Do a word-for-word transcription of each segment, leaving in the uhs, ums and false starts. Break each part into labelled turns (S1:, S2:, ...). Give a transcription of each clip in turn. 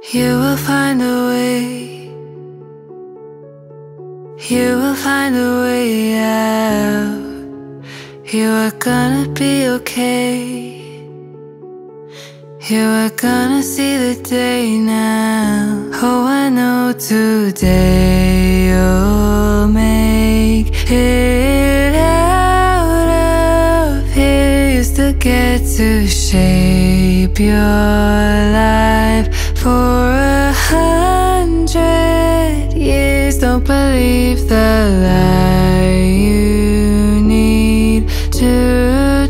S1: You will find a way. You will find a way out. You are gonna be okay. You are gonna see the day now. Oh, I know today you'll make it out of here. You still get to shape your life for a hundred years. Don't believe the lie. You need to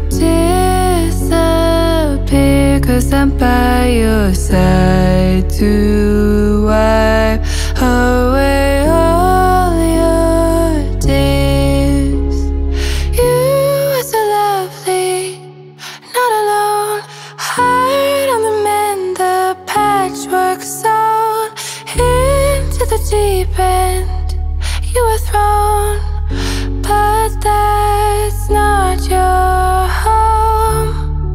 S1: disappear, 'cause I'm by your side to wipe away all your tears. You are so lovely, not alone. Heart on the mend, the patchwork sewn into the deep end. You were thrown, but that's not your home.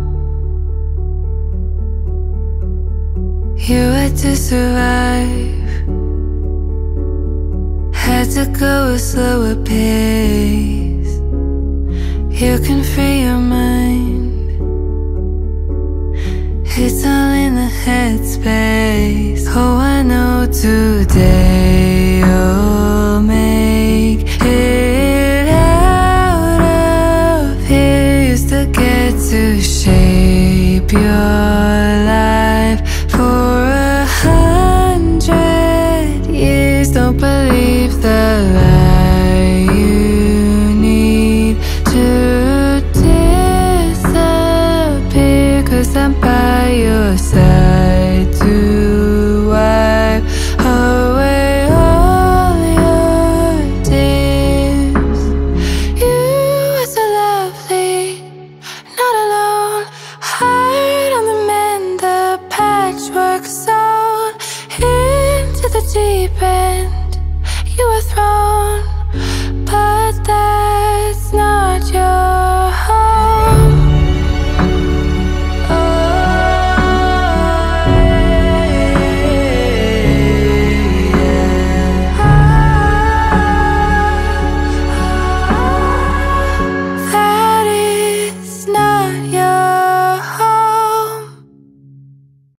S1: You had to survive, had to go a slower pace. You can free your mind, it's all in the headspace. Oh, I know today you'll make it out of here. You still get to shape your life for a hundred years. Don't believe the lie. You need to disappear, 'cause I'm by your side.